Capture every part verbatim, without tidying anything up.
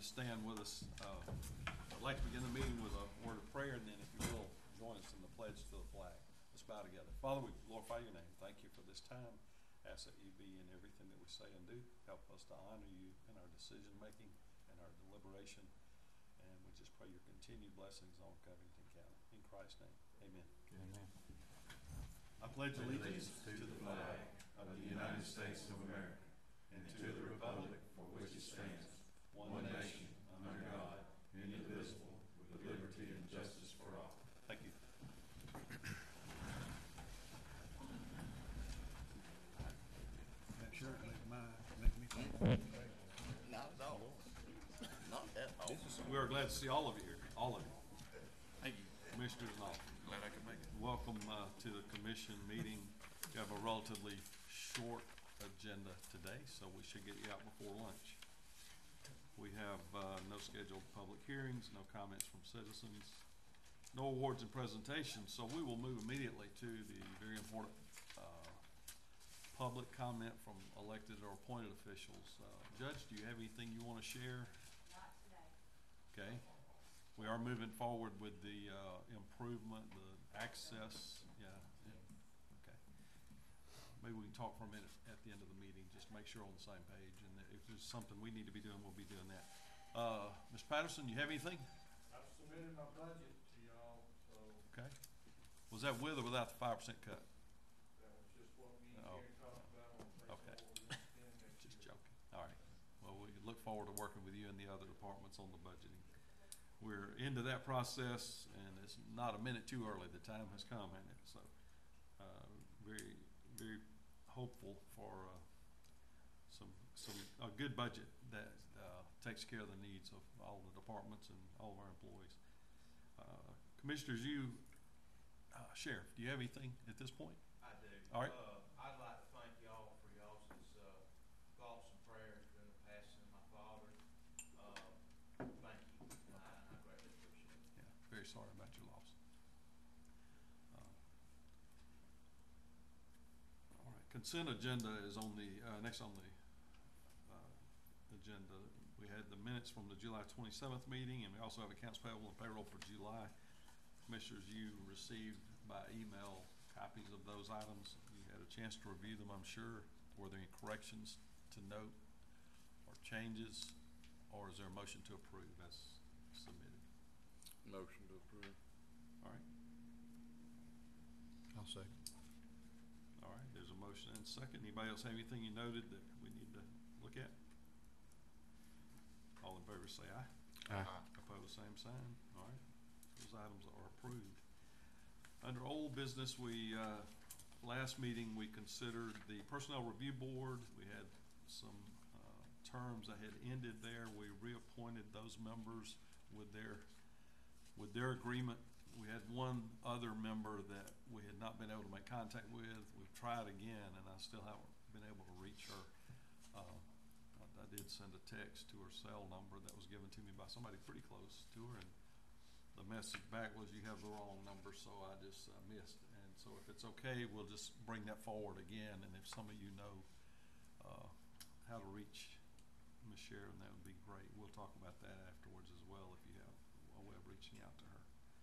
to stand with us. Uh, I'd like to begin the meeting with a word of prayer, and then if you will, join us in the pledge to the flag. Let's bow together. Father, we glorify your name. Thank you for this time. Ask that you be in everything that we say and do. Help us to honor you in our decision-making and our deliberation. And we just pray your continued blessings on Covington County. In Christ's name, amen. Amen. I pledge allegiance to the flag of the United States of America and to the republic for which it stands, one nation, under God, indivisible, with liberty and justice for all. Thank you. That shirt make my make me think. Not at all. Not at all. We are glad to see all of you here, all of you, Thank you. commissioners and all. Glad I could make it. Welcome uh, to the commission meeting. We have a relatively short agenda today, so we should get you out before lunch. We have uh, no scheduled public hearings, no comments from citizens, no awards and presentations, so we will move immediately to the very important uh, public comment from elected or appointed officials. Uh, Judge, do you have anything you want to share? Not today. Okay. We are moving forward with the uh, improvement, the access, yeah, yeah, okay. Maybe we can talk for a minute at the end of the meeting, just make sure we're on the same page, and if there's something we need to be doing, we'll be doing that. Uh, Mister Patterson, you have anything? I've submitted my budget to y'all, so Okay. Was that with or without the five percent cut? that was just what me and Oh. Gary talked about on Okay. what we're gonna spend next Just year. joking. All right. Well, we look forward to working with you and the other departments on the budgeting. We're into that process, and it's not a minute too early. The time has come, hasn't it? So, uh, very, very hopeful for uh, some some a good budget that uh, takes care of the needs of all the departments and all of our employees. Uh, commissioners, you, uh, Sheriff, do you have anything at this point? I do. All right. Uh, I'd like to thank y'all for y'all's uh, thoughts and prayers during the passing of my father. Uh, thank you. I, I greatly appreciate it. Yeah, very sorry about your loss. Uh, All right, consent agenda is on the, uh, next on the, uh, agenda. We had the minutes from the July twenty-seventh meeting, and we also have accounts payable and payroll for July. Commissioners, you received by email copies of those items. You had a chance to review them, I'm sure. Were there any corrections to note or changes, or is there a motion to approve as submitted? Motion to approve. All right. I'll second. All right, there's a motion and a second. Anybody else have anything you noted that we need to look at? All in favor say aye. Aye. Opposed, same sign. All right, those items are approved. Under old business, we, uh, last meeting, we considered the Personnel Review Board. We had some uh, terms that had ended there. We reappointed those members with their, with their agreement. We had one other member that we had not been able to make contact with. We've tried again, and I still haven't been able to reach her. Uh, I, I did send a text to her cell number that was given to me by somebody pretty close to her, and the message back was you have the wrong number, so I just uh, missed. And so if it's okay, we'll just bring that forward again, and if some of you know uh, how to reach Miz Sharon, that would be great. We'll talk about that afterwards as well if you have a way of reaching out to her.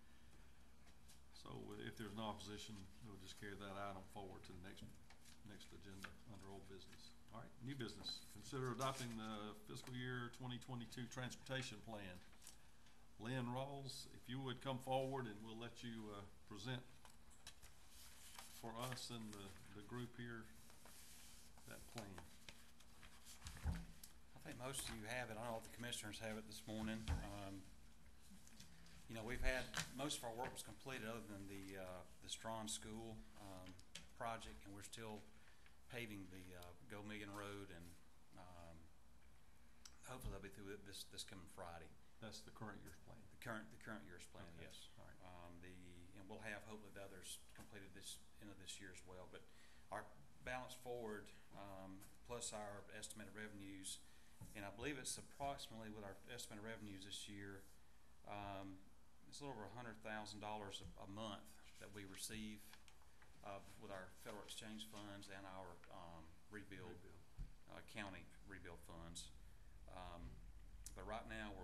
So if there's no opposition, we'll just carry that item forward to the next next agenda under old business. All right, new business. Consider adopting the fiscal year twenty twenty-two transportation plan. Lynn Rawls, if you would come forward, and we'll let you uh, present for us and the, the group here that plan. I think most of you have it. I don't know if the commissioners have it this morning. Um, you know, we've had, most of our work was completed other than the, uh, the Strawn School, um, project, and we're still paving the, uh, Go Million Road, and, um, hopefully they'll be through it this, this coming Friday. That's the current year's plan. The current, the current year's plan, Okay. yes. All right. Um, the, and we'll have hopefully the others completed this, end of this year as well, but our balance forward, um, plus our estimated revenues, and I believe it's approximately with our estimated revenues this year, um, it's a little over a hundred thousand dollars a month that we receive, uh, with our federal exchange funds and our, um, rebuild, Rebuild. uh, county rebuild funds. Um, but right now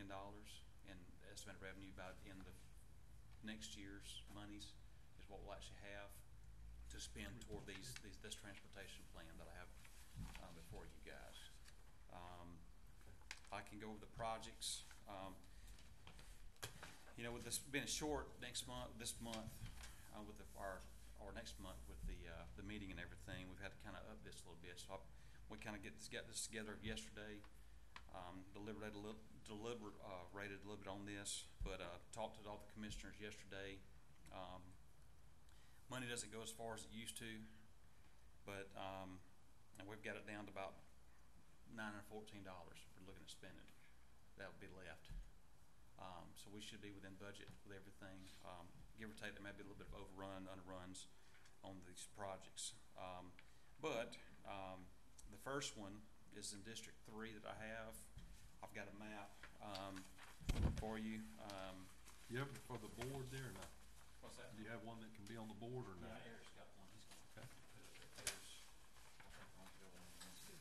dollars in estimated revenue by the end of next year's monies is what we'll actually have to spend toward these, these this transportation plan that I have um, before you guys. Um, I can go over the projects. Um, you know, with this being short next month, this month, uh, with the, our or next month with the uh, the meeting and everything, we've had to kind of up this a little bit. So I, we kind of get this got this together yesterday. Um, deliberated a little, deliberate, uh, rated a little bit on this, but uh, talked to all the commissioners yesterday. Um, money doesn't go as far as it used to, but um, and we've got it down to about nine or fourteen dollars. We're looking at spending. That would be left. Um, so we should be within budget with everything. Um, give or take, there may be a little bit of overrun, underruns on these projects. Um, but um, the first one is in District Three that I have. I've got a map um, for you. Um, You have it for the board there or not? what's that? Do you have one that can be on the board or not? Yeah, Eric's got one. He's Okay. gonna put it there. There's, I think, one to go in.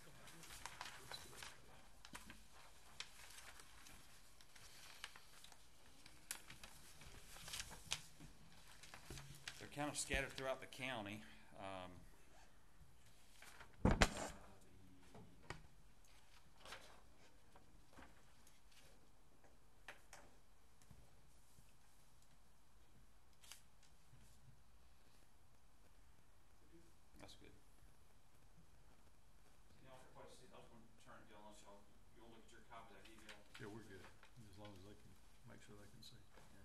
They're kind of scattered throughout the county. Um, That's good. You know, I just want to turn it down, unless y'all, you'll look at your copy that email. Yeah, we're good, as long as they can, make sure they can see. Yeah.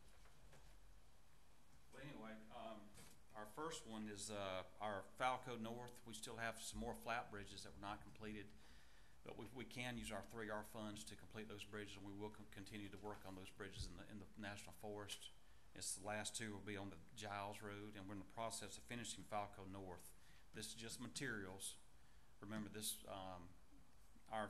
But anyway, um, our first one is, uh, our Falco North. We still have some more flat bridges that were not completed, but we, we can use our three R funds to complete those bridges, and we will con- continue to work on those bridges in the, in the National Forest. It's the last two will be on the Giles Road, and we're in the process of finishing Falco North. This is just materials. Remember this, um, our,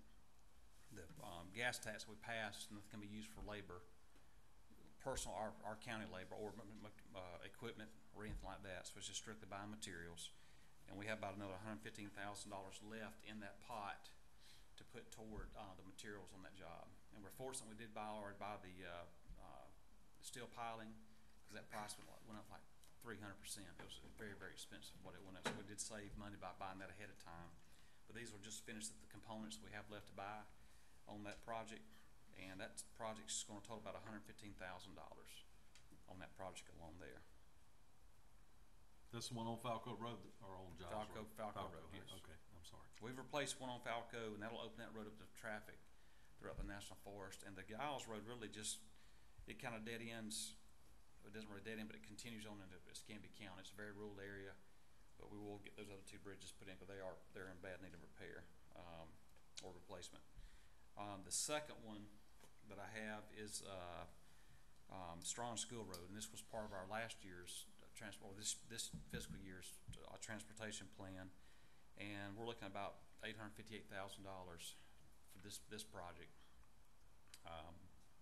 the, um, gas tax we passed, and it's gonna be used for labor, personal, our, our county labor, or, uh, equipment, or anything like that, so it's just strictly buying materials. And we have about another one hundred fifteen thousand dollars left in that pot to put toward, uh, the materials on that job. And we're fortunate we did buy, already buy the, uh, uh, steel piling, cause that price went, went up like three hundred percent. It was very, very expensive what it went up. So we did save money by buying that ahead of time. But these will just finish the components we have left to buy on that project. And that project's gonna total about one hundred fifteen thousand dollars on that project alone there. That's the one on Falco Road or on Giles Falco, Road? Falco Road, yes. Okay, I'm sorry. We've replaced one on Falco, and that'll open that road up to traffic throughout the National Forest. And the Giles Road really just, it kind of dead ends. It doesn't really dead end, but it continues on into Escambia County. It's a very rural area, but we will get those other two bridges put in, because they are, they're in bad need of repair, um, or replacement. Um, the second one that I have is, uh, um, Strong School Road, and this was part of our last year's transport, or this, this fiscal year's uh, transportation plan. And we're looking at about eight hundred fifty-eight thousand dollars for this, this project. Um,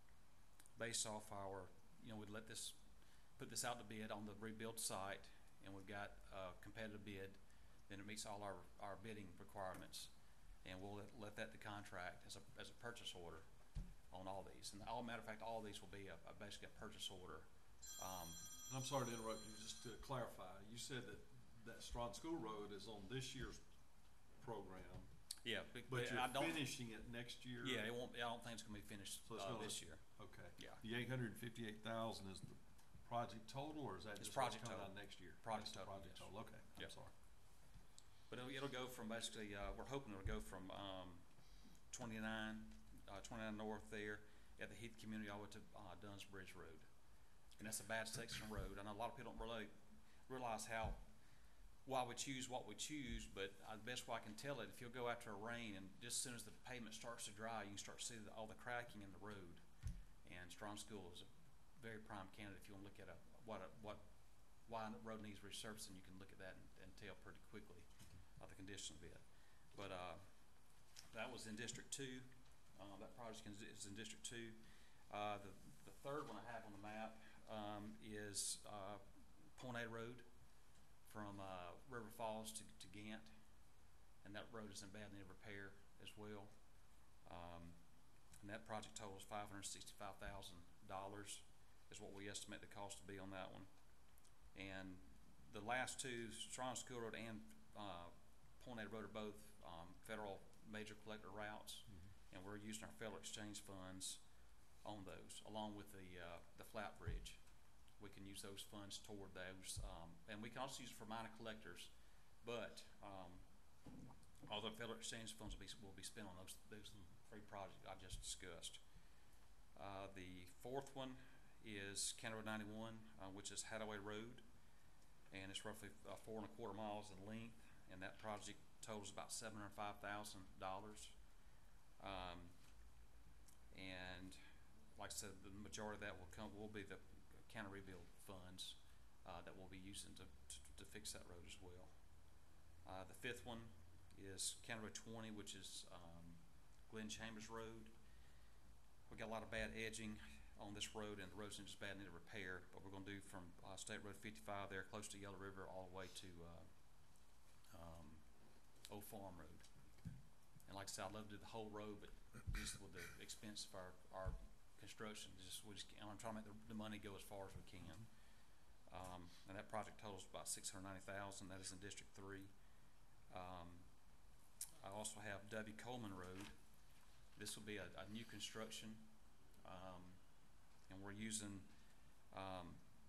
based off our, you know, we'd let this, put this out to bid on the rebuild site, and we've got a competitive bid, then it meets all our, our bidding requirements, and we'll let, let that to contract as a, as a purchase order on all these. And all matter of fact, all these will be a, a basically a purchase order. Um, And I'm sorry to interrupt you, just to clarify, you said that that Strong School Road is on this year's program, yeah, but, but I you're don't, finishing it next year? yeah, it won't, I don't think it's gonna be finished, So it's uh, gonna- this year. Okay. Yeah. The eight hundred and fifty-eight thousand is the project total, or is that It's just what's project coming total. out next year? Project That's the total, Project yes. total, okay, I'm Yep. sorry. But it'll, it'll go from basically, uh, we're hoping it'll go from, um, twenty-nine, uh, twenty-nine north there at the Heath Community all the way to, uh, Dunn's Bridge Road. And that's a bad section of road. I know a lot of people don't really realize how, why we choose what we choose, but uh, the best way I can tell it, if you'll go after a rain, and just as soon as the pavement starts to dry, you can start to see the, all the cracking in the road. And Strong School is a very prime candidate. If you want to look at a, what, a, what, why the road needs resurfacing, you can look at that and, and tell pretty quickly uh, the condition of it. But uh, that was in District Two. Uh, that project is, is in District Two. Uh, the, the third one I have on the map um, is uh, Point A Road from uh, River Falls to, to Gant, and that road is in bad need of repair as well. Um, and that project totals five hundred sixty-five thousand dollars is what we estimate the cost to be on that one. And the last two, Strong School Road and uh, Point A Road, are both um, federal major collector routes, Mm-hmm. and we're using our federal exchange funds on those, along with the uh, the flat bridge. We can use those funds toward those, um, and we can also use it for minor collectors. But um, all the federal exchange funds will be will be spent on those those three projects I just discussed. Uh, the fourth one is County Road ninety-one, uh, which is Hadaway Road, and it's roughly uh, four and a quarter miles in length, and that project totals about seven hundred five thousand dollars. Um, and like I said, the majority of that will come will be the county rebuild funds uh, that we'll be using to, to, to fix that road as well. Uh, the fifth one is County Road twenty, which is um, Glen Chambers Road. We got a lot of bad edging on this road, and the road's in just bad need of repair. But we're going to do from uh, State Road fifty-five there, close to Yellow River, all the way to uh, um, Old Farm Road. And like I said, I'd love to do the whole road, but just with the expense of our, our construction, just we just I'm trying to make the, the money go as far as we can. Um, and that project totals about six hundred ninety thousand dollars. That is in District three. Um, I also have W. Coleman Road. This will be a, a new construction, um, and we're using um,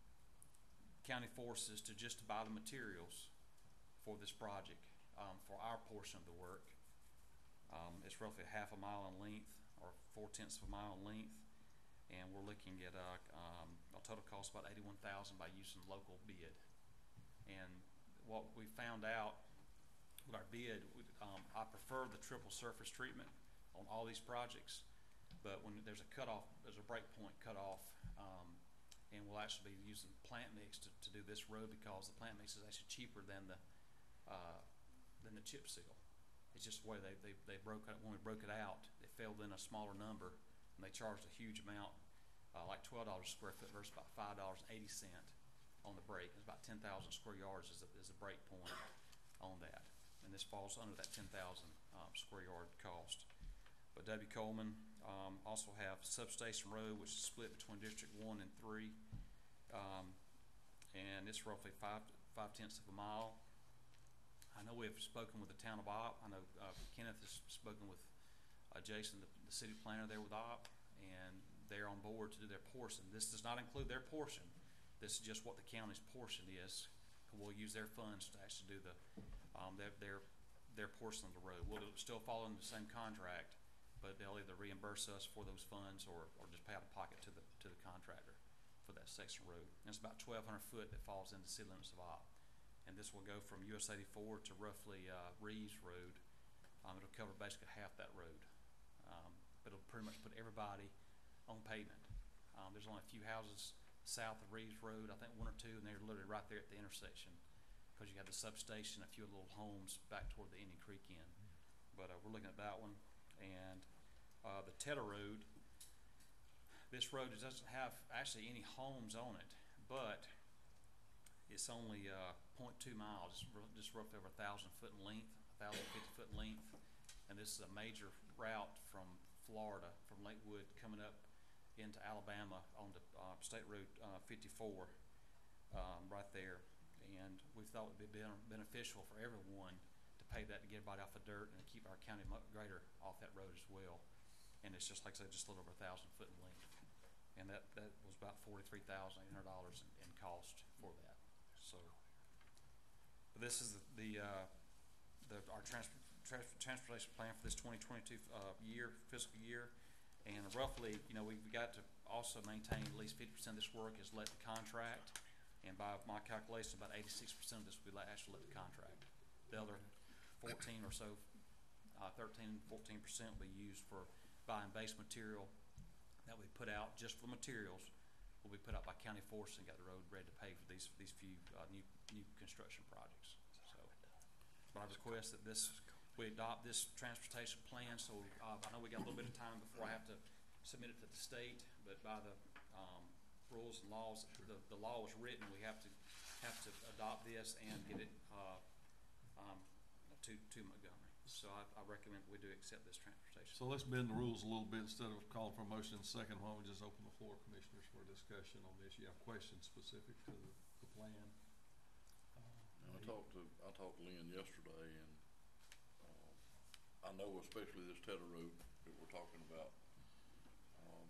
county forces to just buy the materials for this project um, for our portion of the work. Um, it's roughly half a mile in length, or four tenths of a mile in length, and we're looking at a, um, a total cost about eighty-one thousand dollars by using local bid. And what we found out with our bid, um, I prefer the triple surface treatment on all these projects, but when there's a cutoff, there's a break point cutoff, um, and we'll actually be using plant mix to, to do this road, because the plant mix is actually cheaper than the uh, than the chip seal. It's just the way they, they, they broke it. When we broke it out, it fell in a smaller number, and they charged a huge amount, uh, like twelve dollars a square foot versus about five dollars and eighty cents on the break. It's about ten thousand square yards is a, is a break point on that. And this falls under that ten thousand um, square yard cost. But W. Coleman um, also have Substation Road, which is split between District one and three. Um, and it's roughly five, five tenths of a mile. I know we have spoken with the town of Opp. I know uh, Kenneth has spoken with uh, Jason, the, the city planner there with Opp, and they're on board to do their portion. This does not include their portion. This is just what the county's portion is. We'll use their funds to actually do the um, their, their their portion of the road. We'll still fall into the same contract, but they'll either reimburse us for those funds or, or just pay out of pocket to the to the contractor for that section of road. And it's about twelve hundred foot that falls into the city limits of Opp. And this will go from U S eighty-four to roughly uh, Reeves Road. Um, it'll cover basically half that road. Um, but it'll pretty much put everybody on pavement. Um, there's only a few houses south of Reeves Road, I think one or two, and they're literally right there at the intersection, because you have the substation, a few little homes back toward the Indian Creek end. But uh, we're looking at that one. And uh, the Tedder Road, this road doesn't have actually any homes on it, but it's only uh, zero point two miles, just roughly over a thousand foot in length, a thousand fifty foot in length. And this is a major route from Florida, from Lakewood, coming up into Alabama onto uh, State Road uh, fifty-four, um, right there. And we thought it would be beneficial for everyone to pay that to get everybody off the dirt and keep our county grader off that road as well. And it's just, like I said, just a little over a thousand foot in length. And that, that was about forty-three thousand eight hundred dollars in, in cost for that. So, but this is the, the, uh, the our trans trans transportation plan for this twenty twenty-two uh, year, fiscal year. And roughly, you know, we've got to also maintain at least fifty percent of this work is let the contract. And by my calculation, about eighty-six percent of this will be actually let the contract. The other fourteen or so, uh, thirteen, fourteen percent will be used for buying base material that we put out just for materials. Will be put out by county force and got the road ready to pay for these these few uh, new new construction projects. So, but I request that this we adopt this transportation plan. So uh, I know we got a little bit of time before I have to submit it to the state, but by the um, rules and laws, the, the law was written. We have to have to adopt this and get it uh, um, to to Montgomery. So so I, I recommend we do accept this transportation. So let's bend the rules a little bit. Instead of calling for a motion in a second, why don't we just open the floor, commissioners, for a discussion on this? You have questions specific to the, the plan? And I talked to, I talked to Lynn yesterday, and, um, I know especially this Tedder Road that we're talking about, um,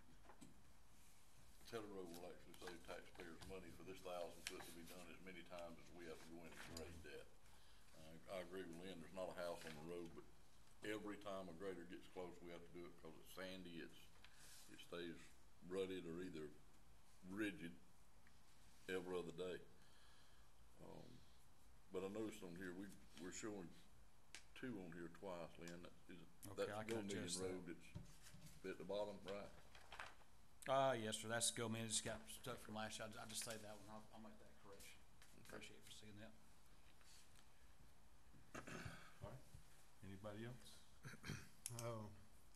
Tedder Road will actually save taxpayers money for this thousand foot to be done as many times as we have to go in and grade that. I, I agree with Lynn, there's not a house on the road, but every time a grader gets close, we have to do it because it's sandy, it's, it stays rutted or either rigid every other day. Um, but I noticed on here, we, we're showing two on here twice, Lynn, that is, Okay, I that's can Go Million adjust that. Road, it's at the bottom, right? Uh, yes, sir, that's Go Million, it just got stuck from last year, I, I just say that one, I'll, I'll make that correction. Appreciate you for seeing that. All right. Anybody else? Oh,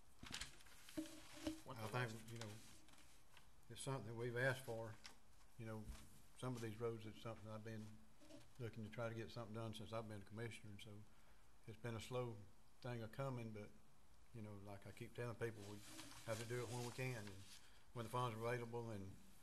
I think, you know, it's something that we've asked for, you know, some of these roads, it's something I've been looking to try to get something done since I've been a commissioner, and so it's been a slow thing a coming, but, you know, like I keep telling people, we have to do it when we can, and when the funds are available, and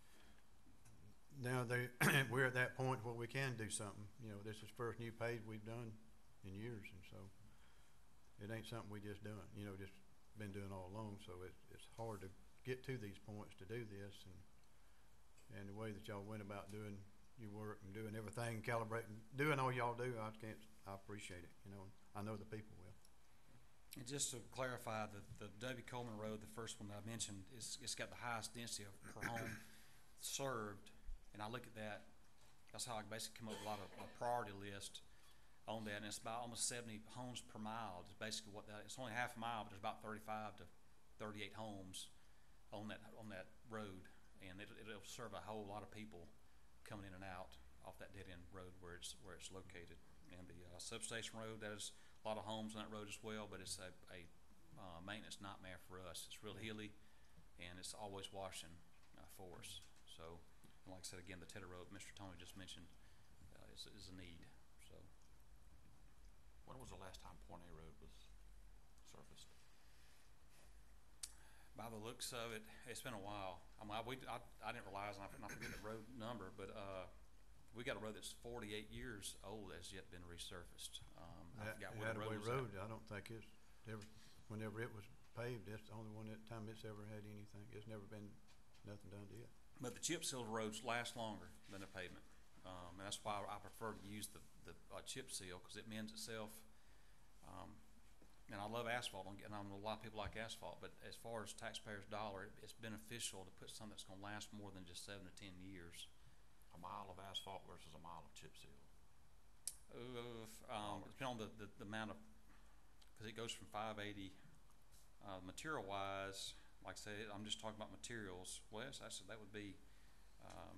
now they, we're at that point where we can do something. You know, this is the first new page we've done in years, and so it ain't something we just done, you know, just been doing all along, so it's, it's hard to get to these points to do this, and, and the way that y'all went about doing your work and doing everything, calibrating, doing all y'all do, I can't, I appreciate it, you know, I know the people will. And just to clarify, the, the W. Coleman Road, the first one that I mentioned, is, it's got the highest density of per home served, and I look at that, that's how I basically come up with a lot of a priority list on that, and it's about almost seventy homes per mile, is basically what that, it's only half a mile, but there's about thirty-five to thirty-eight homes on that, on that road, and it, it'll serve a whole lot of people coming in and out off that dead-end road where it's, where it's located. And the uh, substation road, there's a lot of homes on that road as well, but it's a, a uh, maintenance nightmare for us. It's real hilly, and it's always washing uh, for us. So, and like I said again, the Tedder Road, Mister Tony just mentioned, uh, is, is a need. So, when was the last time Point A Road was surfaced? by the looks of it, it's been a while. I mean, I, we, I, I didn't realize, and I, and I forget the road number, but uh, we got a road that's forty-eight years old that's yet been resurfaced. Um, I That forgot where the road Attaway was Road, at. I don't think it's ever, whenever it was paved, that's the only one that time it's ever had anything. It's never been, nothing done to it. But the chip seal roads last longer than the pavement, um, and that's why I prefer to use the, the uh, chip seal, because it mends itself. Um, and I love asphalt, and I know a lot of people like asphalt, but as far as taxpayers' dollar, it, it's beneficial to put something that's going to last more than just seven to ten years. A mile of asphalt versus a mile of chip seal. Uh, um, depending on the, the, the amount of, because it goes from five eighty, uh, material-wise, like I said, I'm just talking about materials. Wes, I said that would be, um,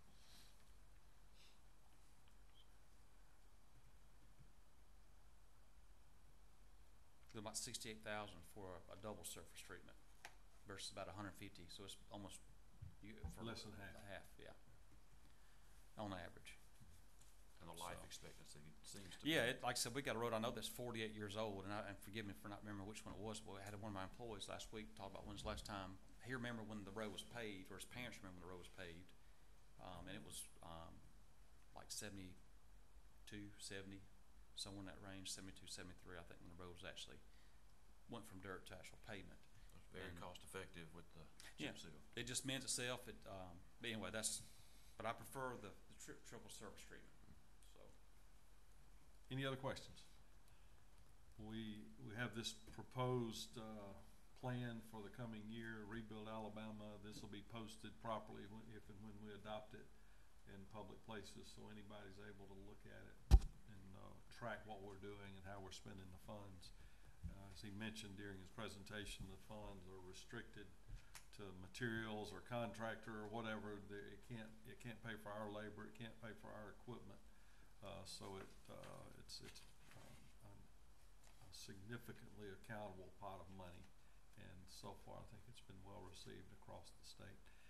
about sixty-eight thousand for a, a double surface treatment versus about one hundred fifty, so it's almost you, for Less than half. half, yeah, on average. And the life So. expectancy seems to Yeah, be. it, like I said, we got a road, I know that's forty-eight years old, and I, and forgive me for not remembering which one it was, but I had one of my employees last week talk about when's the last time, he remembered when the road was paved, or his parents remember when the road was paved, um, and it was, um, like seventy-two, seventy, somewhere in that range, seventy-two, seventy-three, I think, when the road was actually, went from dirt to actual pavement. It's very and- cost effective with the Yeah. chip seal. It just mends itself, it, um, but anyway, that's, but I prefer the, the tri- triple surface treatment, so. Any other questions? We, we have this proposed, uh, plan for the coming year, Rebuild Alabama. This will be posted properly when, if and when we adopt it in public places, so anybody's able to look at it and, uh, track what we're doing and how we're spending the funds. Uh, as he mentioned during his presentation, the funds are restricted to materials or contractor or whatever. The- It can't, it can't pay for our labor, it can't pay for our equipment. Uh, so it, uh, it's, it's, um, a significantly accountable pot of money. And so far, I think it's been well received across the state.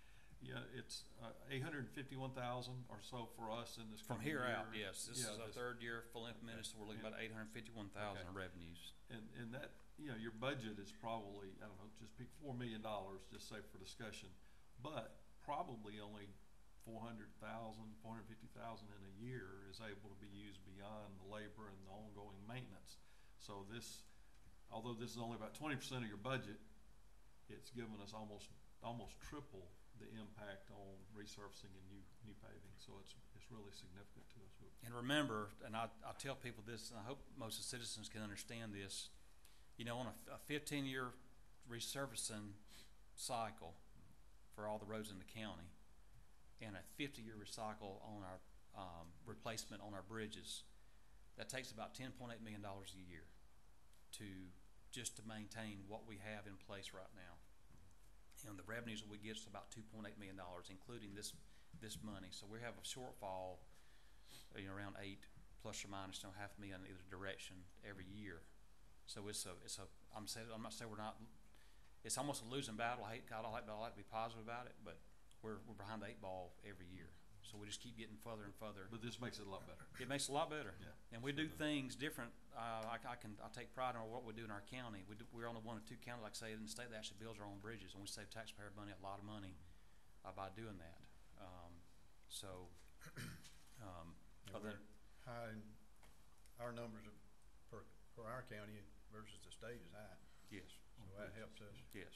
Yeah, it's, uh, eight hundred and fifty-one thousand or so for us in this From coming year. here out, yes, this Yeah, is our this- third year full implemented, so we're looking And- about eight hundred and fifty-one thousand in Okay. revenues. And, and that, you know, your budget is probably, I don't know, just pick four million dollars, just say for discussion, but probably only four hundred thousand, four hundred fifty thousand in a year is able to be used beyond the labor and the ongoing maintenance. So this, although this is only about twenty percent of your budget, it's given us almost, almost triple the impact on resurfacing and new, new paving. So it's, it's really significant to us. And remember, and I, I tell people this, and I hope most of the citizens can understand this, you know, on a, a fifteen-year resurfacing cycle for all the roads in the county, and a fifty-year recycle on our, um, replacement on our bridges, that takes about ten point eight million dollars a year to, just to maintain what we have in place right now. And the revenues that we get is about two point eight million dollars, including this, this money. So we have a shortfall, you know, around eight plus or minus, you know, half a million in either direction every year. So it's a, it's a, I'm saying, I'm not saying we're not, it's almost a losing battle. I hate, God, I like, I like to be positive about it, but we're, we're behind the eight ball every year. So we just keep getting further and further. But this makes it a lot better. It makes it a lot better. Yeah. And we do things different. Uh, I, I can, I take pride in what we do in our county. We do, we're only one of two counties, like I say, in the state that actually builds our own bridges, and we save taxpayer money, a lot of money, uh, by doing that. Um, so, um, And other, we're high, in- our numbers of- for, for our county versus the state is high, yes, so that helps us. yes.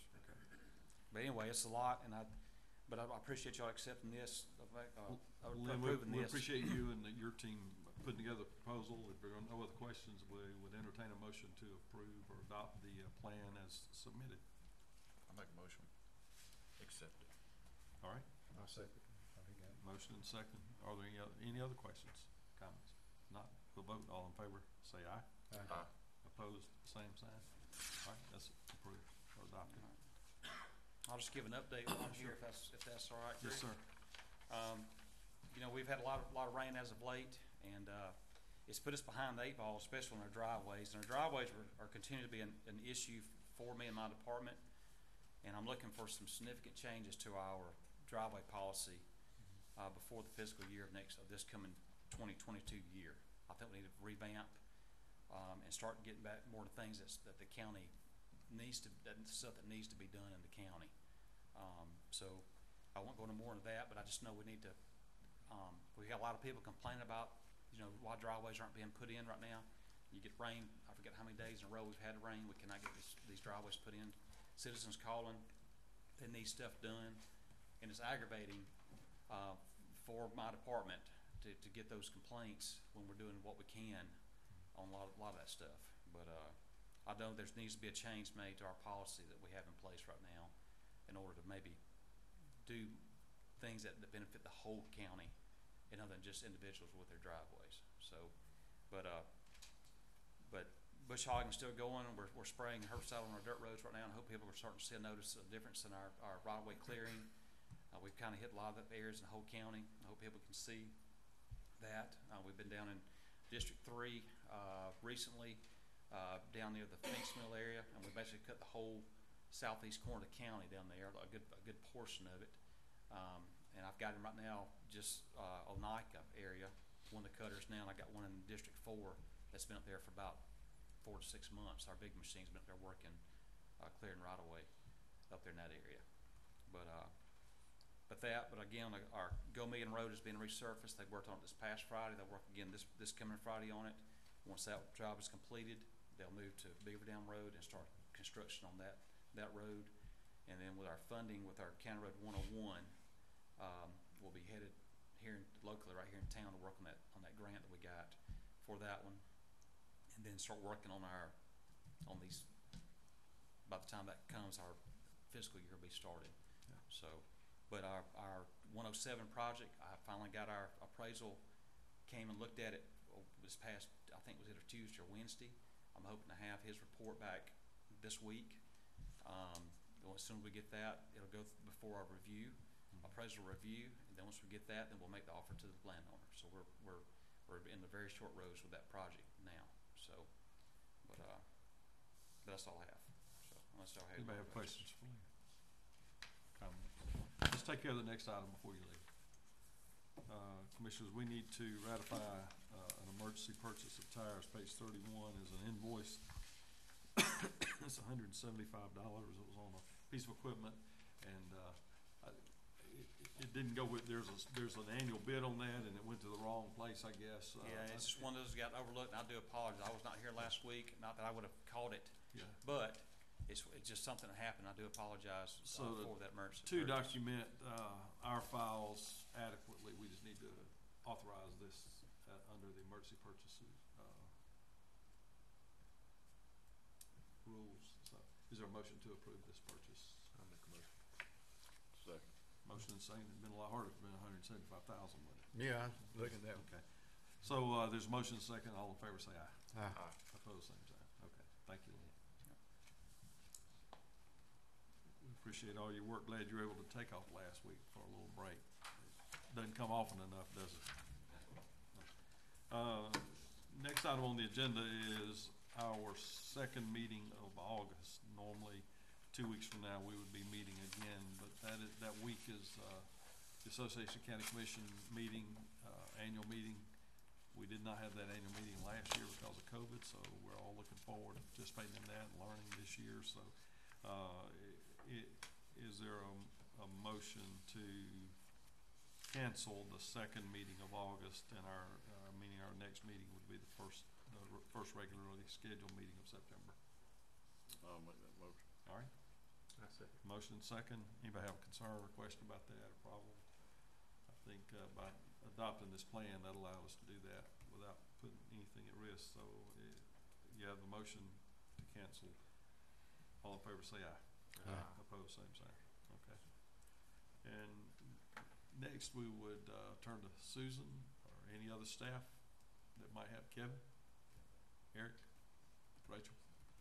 But anyway, it's a lot, and I, but I I appreciate y'all accepting this, uh, uh, Lynn, we, approving we this. appreciate you and the- your team putting together a proposal. If there are no other questions, we would entertain a motion to approve or adopt the uh, plan as submitted. I make a motion. Accept it. All right, I'll second. Oh, he got it. motion and second. Are there any other, any other questions, comments? Not, we'll vote. All in favor, say aye. Aye. Aye. Opposed, same sign. All right, that's approved or adopted. I'll just give an update while I'm here, if that's, if that's all right, Greg. Yes, sir. Um, you know, we've had a lot of, lot of rain as of late, and, uh, it's put us behind the eight ball, especially on our driveways. And our driveways are, are continuing to be an, an issue for me and my department. And I'm looking for some significant changes to our driveway policy, uh, before the fiscal year of next, of this coming twenty twenty-two year. I think we need to revamp, um, and start getting back more to things that's, that the county needs to, that stuff that needs to be done in the county. Um, so I won't go into more into that, but I just know we need to, um, we got a lot of people complaining about, you know, why driveways aren't being put in right now. You get rain, I forget how many days in a row we've had rain, we cannot get this, these driveways put in. Citizens calling, they need stuff done, and it's aggravating, uh, for my department to, to get those complaints when we're doing what we can on a lot, a lot of that stuff. But, uh, I know there needs to be a change made to our policy that we have in place right now in order to maybe do things that, that benefit the whole county and other than just individuals with their driveways. So, but, uh, but bush hogging's still going. We're, we're spraying herbicide on our dirt roads right now, and I hope people are starting to see a notice of difference in our, our right-of-way clearing. Uh, we've kind of hit a lot of the areas in the whole county. I hope people can see that. Uh, we've been down in District Three, uh, recently, uh, down near the Finks Mill area, and we basically cut the whole southeast corner of the county down there, a good, a good portion of it. Um, and I've got him right now, just, uh, Onika area, one of the cutters now, and I got one in District Four that's been up there for about four to six months. Our big machine's been up there working, uh, clearing right away up there in that area. But, uh, but that, but again, like, our Go Million Road is being resurfaced. They worked on it this past Friday. They'll work again this, this coming Friday on it. Once that job is completed, they'll move to Beaver Dam Road and start construction on that, that road. And then with our funding, with our County Road one oh one, um, we'll be headed here in, locally, right here in town, to work on that, on that grant that we got for that one. And then start working on our, on these, by the time that comes, our fiscal year will be started. Yeah. So, but our, our one oh seven project, I finally got our appraisal, came and looked at it this past, I think it was either Tuesday or Wednesday. I'm hoping to have his report back this week. Um, well, as soon as we get that, it'll go th- before our review, appraisal review, and then once we get that, then we'll make the offer to the landowner. So we're, we're, we're in the very short rows with that project now. So, but, uh, but that's all I have. So unless y'all have. Anybody have other questions for me? Comments? This take care of the next item before you leave. Uh, Commissioners, we need to ratify, uh, an emergency purchase of tires, page thirty-one is an invoice. It's hundred and seventy-five dollars, it was on a piece of equipment, and, uh, I, it, it didn't go with, there's a, there's an annual bid on that, and it went to the wrong place, I guess. Uh, Yeah, it's just one of those that got overlooked, and I do apologize. I was not here last week, not that I would have caught it, Yeah. but it's, it's just something that happened. I do apologize So uh, the for that emergency To purchase. document, uh, our files adequately, we just need to authorize this, uh, under the emergency purchases, uh, rules. So, is there a motion to approve this purchase? I'll make a motion. Second. Motion and second, it'd been a lot harder if it'd been a hundred and seventy-five thousand, wouldn't it? Yeah, I was looking at that. Okay. So, uh, there's a motion and second, all in favor say aye. Ah, Aye. Opposed, same sign. Okay, thank you, Lynn. We appreciate all your work. Glad you were able to take off last week for a little break. Doesn't come often enough, does it? Uh, next item on the agenda is our second meeting of August. Normally, two weeks from now, we would be meeting again, but that is, that week is, uh, the Association County Commission meeting, uh, annual meeting. We did not have that annual meeting last year because of COVID, so we're all looking forward to participating in that and learning this year, so, uh, i- i- is there a, a motion to cancel the second meeting of August, and our, uh, meaning our next meeting would be the first, the r- first regularly scheduled meeting of September? I'll make that motion. All right, I second. motion second. Anybody have a concern or question about that, or problem? I think, uh, by adopting this plan, that allow us to do that without putting anything at risk, so, it, you have the motion to cancel. All in favor say aye. Aye. Opposed, same sign. Okay. And next, we would, uh, turn to Susan or any other staff that might have. Kevin? Eric? Rachel?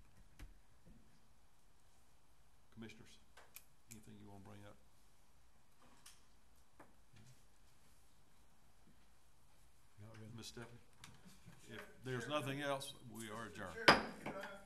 Commissioners, anything you wanna bring up? not really. Miss Stephanie? If there's nothing else, we are adjourned. Sure, could I